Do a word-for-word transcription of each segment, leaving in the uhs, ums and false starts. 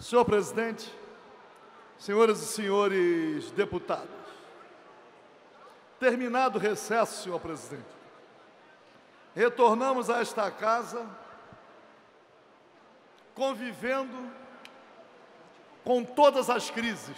Senhor presidente, senhoras e senhores deputados, terminado o recesso, senhor presidente, retornamos a esta casa convivendo com todas as crises.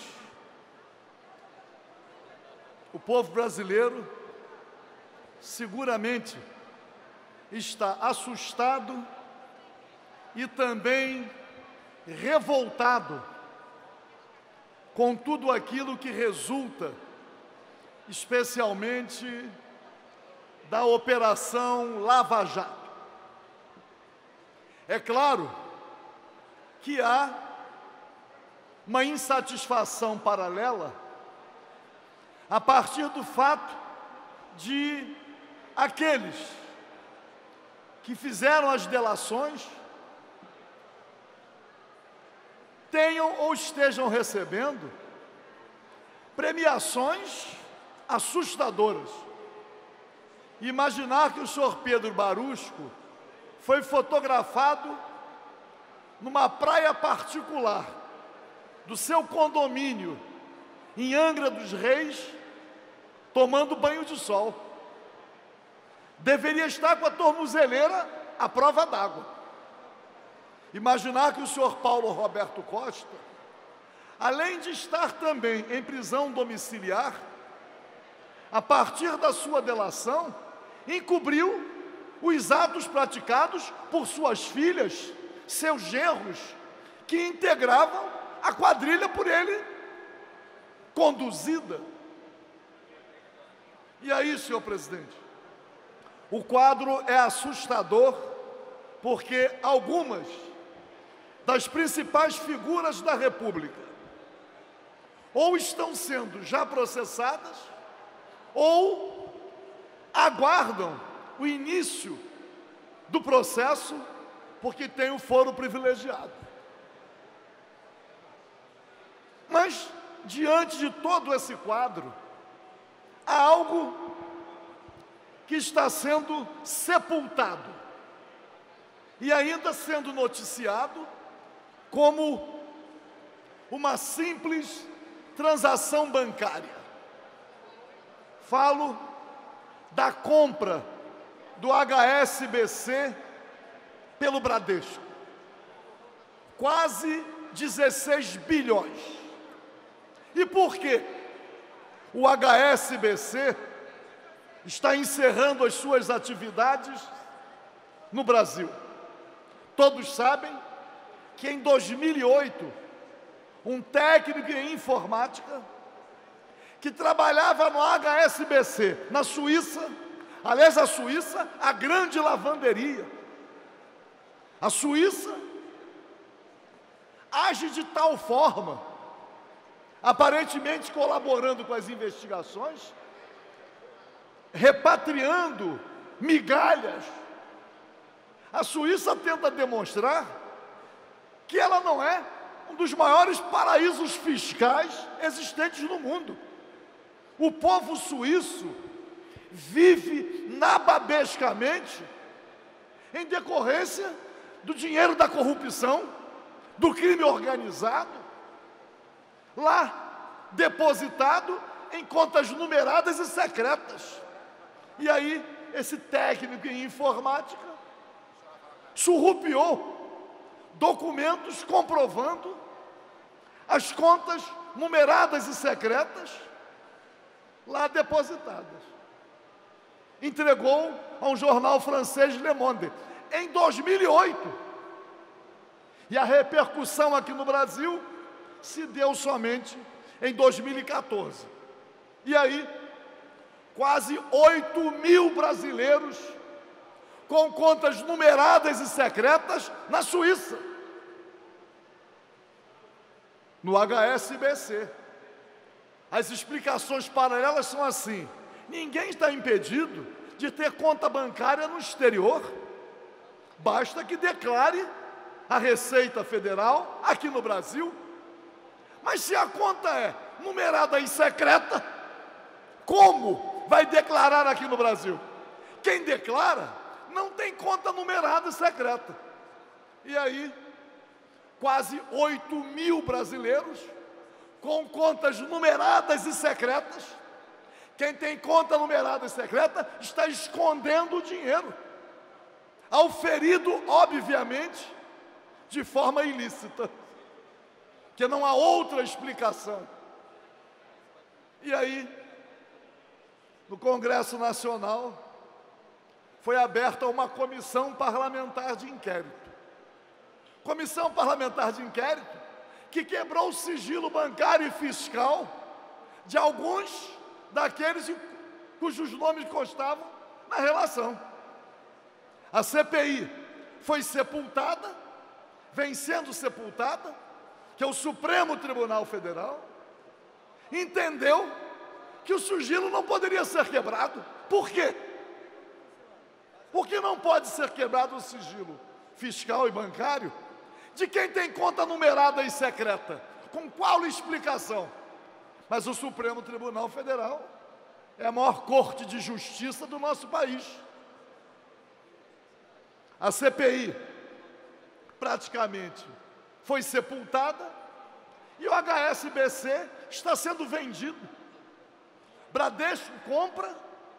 O povo brasileiro seguramente está assustado e também revoltado com tudo aquilo que resulta, especialmente da Operação Lava Jato. É claro que há uma insatisfação paralela a partir do fato de aqueles que fizeram as delações tenham ou estejam recebendo premiações assustadoras. Imaginar que o senhor Pedro Barusco foi fotografado numa praia particular do seu condomínio em Angra dos Reis, tomando banho de sol. Deveria estar com a tornozeleira à prova d'água. Imaginar que o senhor Paulo Roberto Costa, além de estar também em prisão domiciliar, a partir da sua delação, encobriu os atos praticados por suas filhas, seus genros, que integravam a quadrilha por ele conduzida. E aí, senhor presidente, o quadro é assustador, porque algumas das principais figuras da República ou estão sendo já processadas ou aguardam o início do processo porque tem o foro privilegiado. Mas, diante de todo esse quadro, há algo que está sendo sepultado e ainda sendo noticiado como uma simples transação bancária. Falo da compra do H S B C pelo Bradesco. Quase dezesseis bilhões. E por quê? O H S B C está encerrando as suas atividades no Brasil. Todos sabem que em dois mil e oito, um técnico em informática que trabalhava no H S B C, na Suíça, aliás, a Suíça, a grande lavanderia. A Suíça age de tal forma, aparentemente colaborando com as investigações, repatriando migalhas. A Suíça tenta demonstrar que ela não é um dos maiores paraísos fiscais existentes no mundo. O povo suíço vive nababescamente em decorrência do dinheiro da corrupção, do crime organizado, lá depositado em contas numeradas e secretas. E aí, esse técnico em informática surrupiou documentos comprovando as contas numeradas e secretas lá depositadas. Entregou a um jornal francês, Le Monde, em dois mil e oito. E a repercussão aqui no Brasil se deu somente em dois mil e quatorze. E aí, quase oito mil brasileiros com contas numeradas e secretas na Suíça, no H S B C. As explicações paralelas são assim: ninguém está impedido de ter conta bancária no exterior, basta que declare a Receita Federal aqui no Brasil. Mas se a conta é numerada e secreta, como vai declarar aqui no Brasil? Quem declara não tem conta numerada e secreta. E aí, quase oito mil brasileiros com contas numeradas e secretas. Quem tem conta numerada e secreta está escondendo o dinheiro, auferido, obviamente, de forma ilícita, que não há outra explicação. E aí, no Congresso Nacional, foi aberta uma comissão parlamentar de inquérito. Comissão parlamentar de inquérito que quebrou o sigilo bancário e fiscal de alguns daqueles cujos nomes constavam na relação. A C P I foi sepultada, vem sendo sepultada, que é o Supremo Tribunal Federal, entendeu que o sigilo não poderia ser quebrado. Por quê? Porque não pode ser quebrado o sigilo fiscal e bancário de quem tem conta numerada e secreta. Com qual explicação? Mas o Supremo Tribunal Federal é a maior corte de justiça do nosso país. A C P I praticamente foi sepultada e o H S B C está sendo vendido. Bradesco compra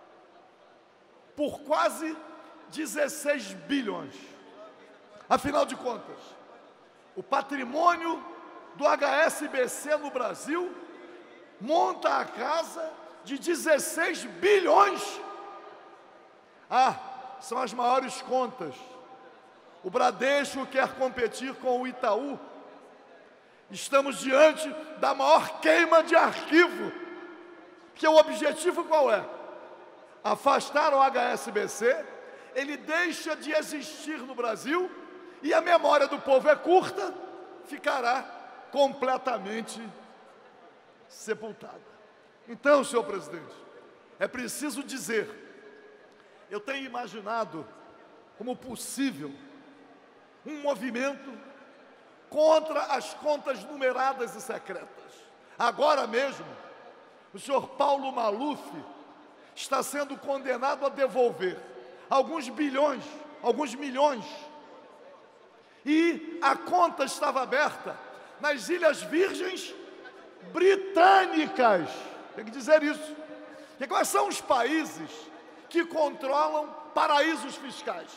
por quase dezesseis bilhões. Afinal de contas, o patrimônio do H S B C no Brasil monta a casa de dezesseis bilhões. Ah, são as maiores contas. O Bradesco quer competir com o Itaú. Estamos diante da maior queima de arquivo, que o objetivo qual é? Afastar o H S B C, ele deixa de existir no Brasil e a memória do povo é curta, ficará completamente sepultada. Então, senhor presidente, é preciso dizer, eu tenho imaginado como possível um movimento contra as contas numeradas e secretas. Agora mesmo, o senhor Paulo Maluf está sendo condenado a devolver alguns bilhões, alguns milhões. E a conta estava aberta nas Ilhas Virgens Britânicas. Tem que dizer isso. E quais são os países que controlam paraísos fiscais?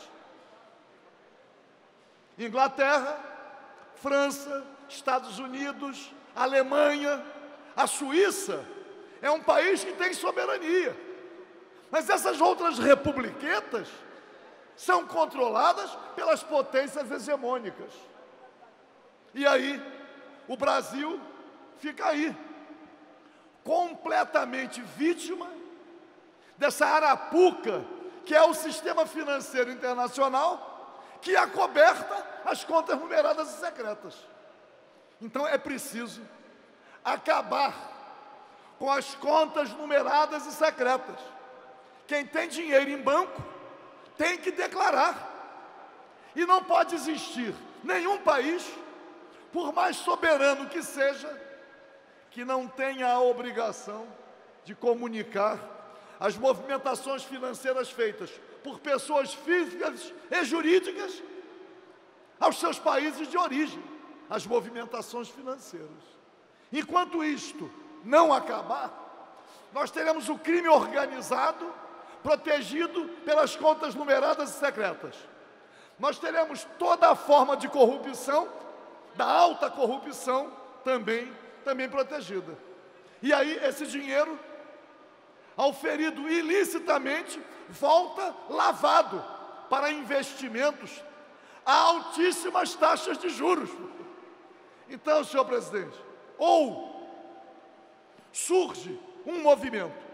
Inglaterra, França, Estados Unidos, Alemanha, a Suíça é um país que tem soberania. Mas essas outras republiquetas são controladas pelas potências hegemônicas. E aí, o Brasil fica aí, completamente vítima dessa arapuca que é o sistema financeiro internacional, que acoberta as contas numeradas e secretas. Então é preciso acabar com as contas numeradas e secretas. Quem tem dinheiro em banco tem que declarar. E não pode existir nenhum país, por mais soberano que seja, que não tenha a obrigação de comunicar as movimentações financeiras feitas por pessoas físicas e jurídicas aos seus países de origem, as movimentações financeiras. Enquanto isto não acabar, nós teremos o crime organizado protegido pelas contas numeradas e secretas. Nós teremos toda a forma de corrupção, da alta corrupção, também, também protegida. E aí esse dinheiro, auferido ilicitamente, volta lavado para investimentos a altíssimas taxas de juros. Então, senhor presidente, ou surge um movimento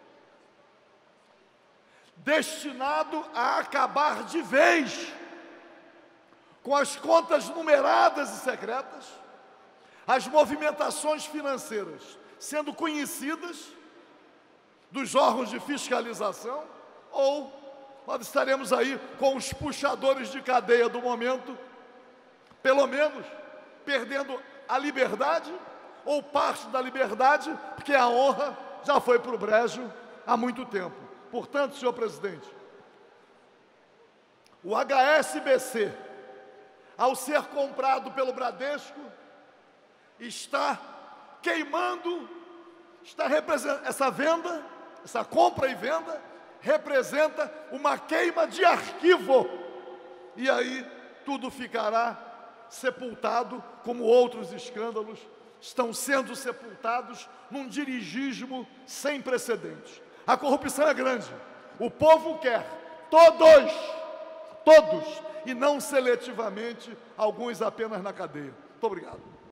destinado a acabar de vez com as contas numeradas e secretas, as movimentações financeiras sendo conhecidas dos órgãos de fiscalização, ou nós estaremos aí com os puxadores de cadeia do momento, pelo menos perdendo a liberdade, ou parte da liberdade, porque a honra já foi para o brejo há muito tempo. Portanto, senhor presidente, o H S B C, ao ser comprado pelo Bradesco, está queimando, está representando, essa venda, essa compra e venda, representa uma queima de arquivo. E aí tudo ficará sepultado, como outros escândalos estão sendo sepultados num dirigismo sem precedentes. A corrupção é grande. O povo quer todos, todos, e não seletivamente alguns apenas na cadeia. Muito obrigado.